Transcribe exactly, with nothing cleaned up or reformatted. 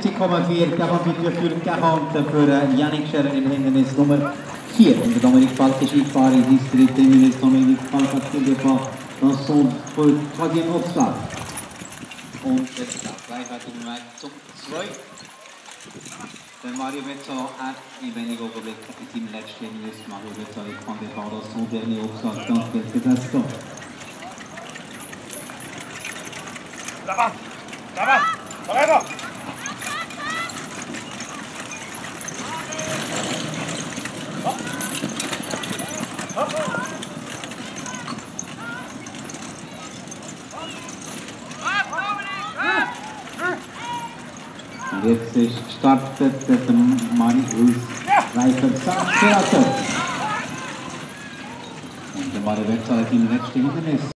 fünfzig Komma vier, quarante-huit virgule quarante für Yannick Scher im Hindernis Nummer vier. Und Dominik Falk ist eingefahren in das dritte Hindernis. Dominik Falk hat viel Gefahr dans son troisième Obstacle. Und jetzt gleich hat er Weg zum zweiten. Der Mario Bezzo hat in wenigen Augenblicken in seinem letzten Hindernis Mario Bezzo avec Point de départ dans son dernier obstacle dans quelques instants. Là-bas, là-bas, là-bas. Und jetzt ist startet der Marius Reifer Sack. Und der Mario Bezzo hat im letzten Hindernis